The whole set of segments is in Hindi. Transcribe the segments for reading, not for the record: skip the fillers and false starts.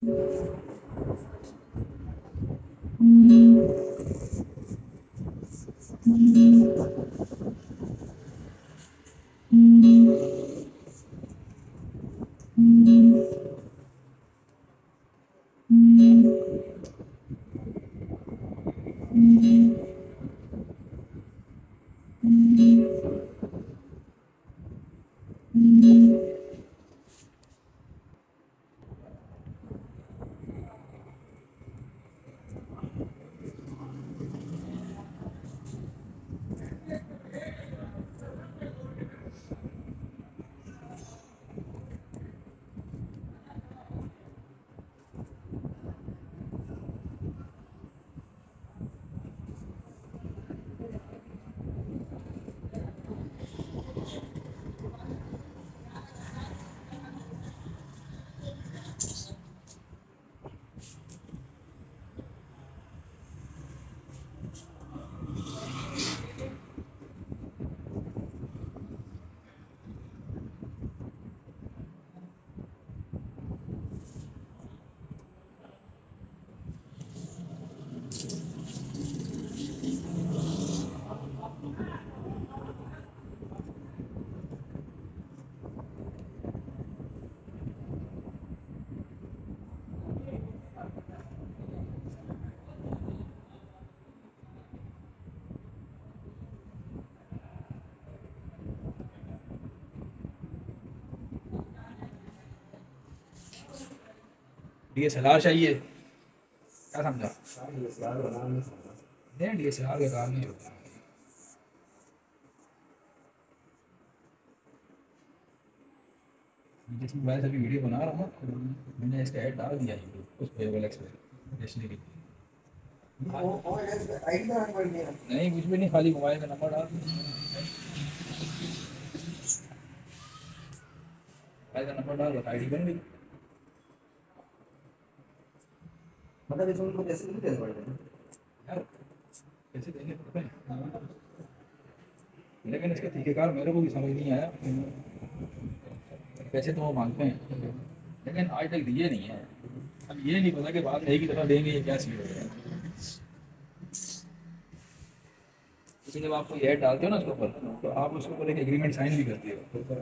DSLR चाहिए, क्या समझा? नहीं, DSLR का काम नहीं होता। जिस मोबाइल से अभी वीडियो बना रहा हूँ मैंने इसका ऐड डाल दिया है उस OLX पे बेचने के लिए। नहीं कुछ भी नहीं, खाली मोबाइल का नंबर डाल दिया, मोबाइल का नंबर डाल ID बन गई। मतलब इसमें उनको पैसे नहीं देने पड़ते हैं यार, पैसे देने पड़ते हैं, लेकिन इसका तरीकेकार मेरे को भी समझ नहीं आया। पैसे तो वो मांगते हैं लेकिन आज तक दिए नहीं है। अब ये नहीं पता कि बाद में एक ही दफ़ा देंगे, ये क्या सीन हो रहा है। लेकिन जब आपको ये ऐड डालते हो ना उसके ऊपर, तो आप उसके ऊपर एक एग्रीमेंट साइन भी करते हो,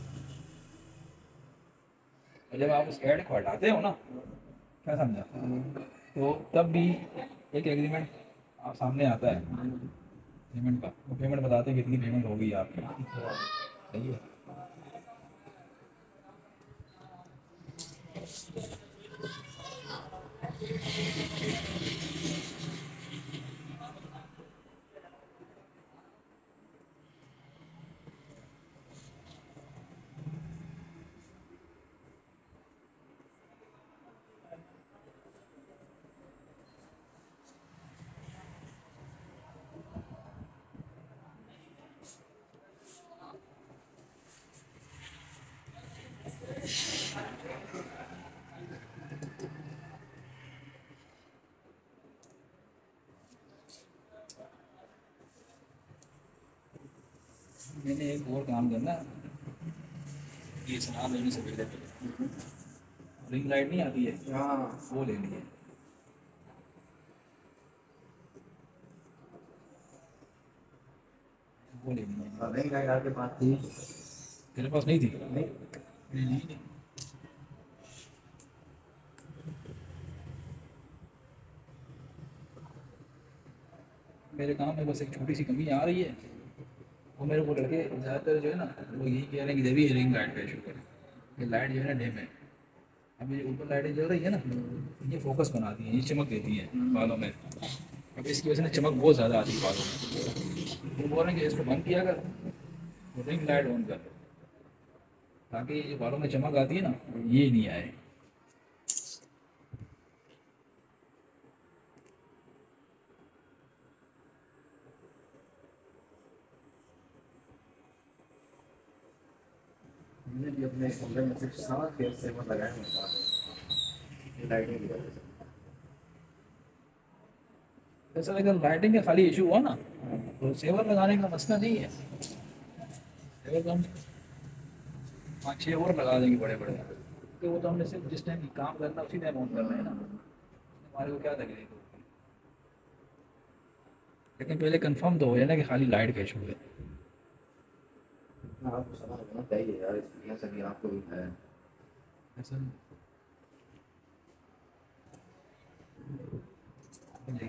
और जब आप उस ऐड को हटाते हो ना, क्या समझा, तो तब भी एक एग्रीमेंट आप सामने आता है पेमेंट का। वो पेमेंट बताते हैं कितनी पेमेंट होगी आपकी, सही है। मैंने एक और काम करना, ये सलाह लेने से पहले रिंग लाइट नहीं आती है, हाँ वो लेनी है। वो लेनी है। बैंक गाइड आपके पास थी? तेरे पास नहीं थी? नहीं। नहीं। मेरे काम में बस एक छोटी सी कमी आ रही है, वो मेरे को लड़के ज़्यादातर जो है ना वो यही कह रहे हैं कि जब भी रिंग लाइट का इशू करें, ये लाइट जो है ना डिम है। अब ये ऊपर लाइटें जल रही है ना, ये फोकस बनाती हैं, ये चमक देती है बालों में। अब इसकी वजह से चमक बहुत ज़्यादा आती है बालों में। वो बोल रहे हैं कि इसको बंद किया कर, रिंग लाइट ऑन कर, ताकि जो बालों में चमक आती है ना ये नहीं आए। मैंने भी अपने कमरे में सिर्फ 7 फेयर सेवर लगाए हुए हैं लाइटिंग की वजह से। ऐसा अगर लाइटिंग का खाली इशू हुआ ना तो सेवर लगाने का मसला नहीं है। सेवर तो हम 5-6 और लगा देंगे बड़े बड़े, क्योंकि वो तो हमने सिर्फ जिस टाइम काम करना उसी टाइम ऑन करना है ना, हमारे को क्या तकलीफ होगी। लेकिन पहले कंफर्म तो हो जाए ना कि खाली लाइट का इशू है। आपको समझ होना चाहिए यार, इसलिए सभी आपको भी है। ऐसा नहीं।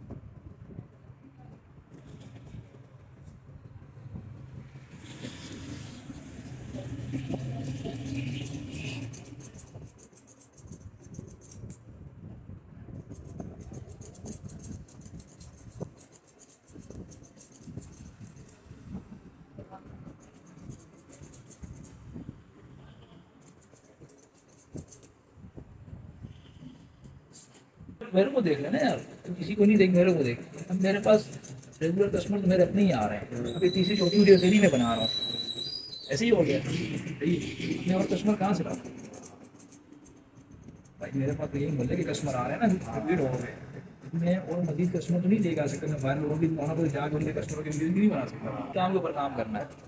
मेरे को देख लेना यार, तो किसी को नहीं देख, मेरे को देख। अब मेरे पास रेगुलर कस्टमर तो मेरे अपने ही आ रहे हैं। अभी तीसरी छोटी वीडियो डेली में बना रहा हूँ, ऐसे ही हो गया भाई। मैं और कस्टमर कहाँ से लाऊं भाई? मेरे पास तो यही बोल रहे कि कस्टमर आ रहे हैं ना, भीड़ हो गए। मैं और मजीद कस्टमर तो नहीं लेकर आ सकता। मैं बाहर लोगों की वहाँ पर जाकर उनके कस्टमर की वीडियो नहीं बना सकता। काम के ऊपर काम करना है।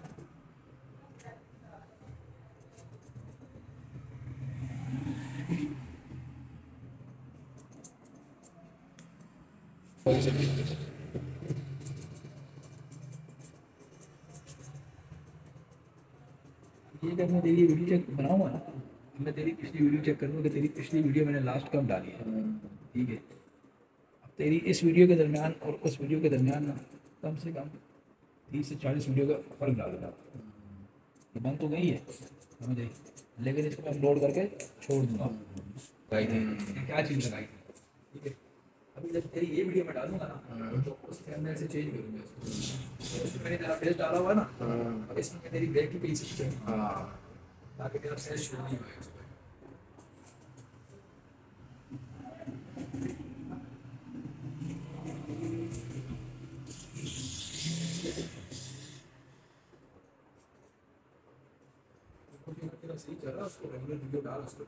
ये जब मैं तेरी वीडियो चेक बनाऊंगा ना, मैं तेरी पिछली वीडियो चेक करूँगा कि तेरी पिछली वीडियो मैंने लास्ट कब डाली है। ठीक है, अब तेरी इस वीडियो के दरमियान और उस वीडियो के दरमियान ना कम से कम 30 से 40 वीडियो का फर्क डालूंगा। ये बंद तो गई है समझ आई, लेकिन इसको मैं अपलोड करके छोड़ दूंगा। लगाई थी ये क्या चीज़ लगाई थी, ठीक है। अभी जब तेरी ये वीडियो में डालूंगा ना, तो उसके अंदर से चेंज करूँगा उसको। तो उसमें मैंने तेरा फेस डाला हुआ है ना, अब इसमें मैं तेरी बैक की पीस ताकि तेरा फेस शुरू नहीं होए उसमें। तेरा सही चल रहा है, उसको रेगुलर वीडियो डाल उसको।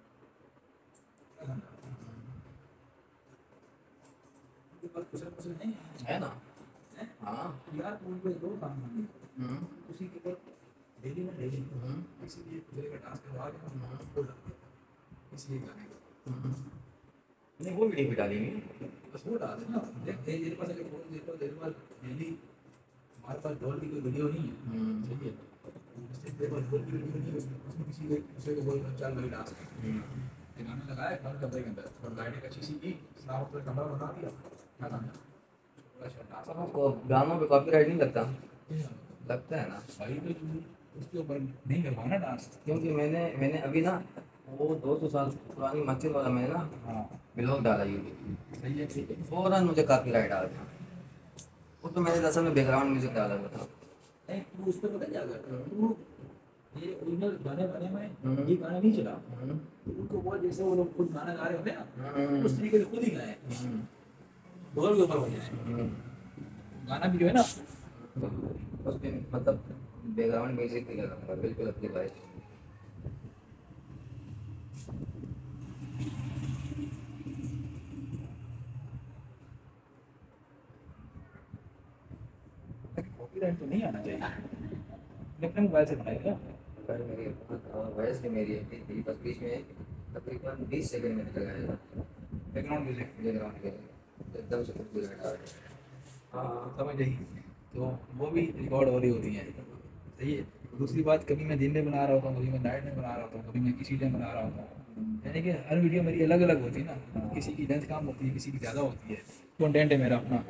नहीं है ना। है हाँ। यार, तुम कोई दो काम नहीं उसी के ऊपर डेली में डेली, इसीलिए तुझे का डांस करवा के वो लग गया इसलिए गाने का। नहीं वो वीडियो भी डाली नहीं। बस वो डाल देना। देख तेरे पास अगर फोन तेरे पास डेली, हमारे पास डॉल की कोई वीडियो नहीं है, सही है। इससे तेरे पास डॉल की वीडियो नहीं है, उसमें किसी को दूसरे को बोल चल भाई डांस कर। गाना लगाया घर कमरे के अंदर और लाइटिंग अच्छी सी की, साफ सुथरा कमरा बना दिया, क्या समझा आपको गानों पे कॉपीराइट नहीं लगता? लगता है ना भाई। तो तू उसके ऊपर नहीं करवाना डांस, क्योंकि मैंने अभी ना वो 200 साल पुरानी मस्जिद वाला मैंने ना हाँ ब्लॉग डाला यूट्यूब। सही है, ठीक है। फौरन मुझे कॉपीराइट आ गया। वो तो मैंने असल में बैकग्राउंड म्यूजिक डाला हुआ था। नहीं तू उस पर पता क्या कर, तू ये ओरिजिनल गाने बने में ये गाना नहीं चला, उनको बोल जैसे वो लोग खुद गाना गा रहे होते हैं ना, उस तरीके से खुद ही गाए ढोल के ऊपर हो जाए गाना भी जो है ना। उसमें मतलब बैकग्राउंड म्यूजिक भी लगा बिल्कुल अपनी वाइस। कॉपीराइट तो नहीं आना चाहिए, लेकिन मोबाइल से बनाएगा। पर मेरी वॉइस भी मेरी अपनी थी, बस बीच में तकरीबन 20 सेकंड में लगाया बैकग्राउंड म्यूजिक बैकग्राउंड के एकदम से कॉपीराइट आ गया। हाँ समझ आई। तो वो भी रिकॉर्ड हो रही होती है, सही है। दूसरी बात, कभी मैं दिन में बना रहा होता हूँ, कभी मैं नाइट में बना रहा होता हूँ, कभी मैं किसी टाइम बना रहा होता हूँ। यानी कि हर वीडियो मेरी अलग अलग होती है ना, किसी की लेंथ कम होती है, किसी की ज़्यादा होती है। कंटेंट है मेरा अपना।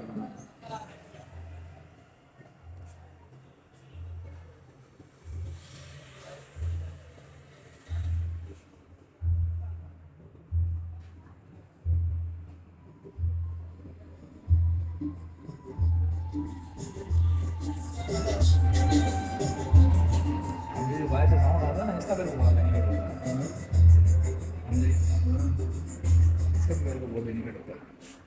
मेरे भाई से साउंड आता है ना, इसका मेरे को बड़ा बेनिफिट होता है, समझे? इसका मेरे को बहुत बेनिफिट होता है।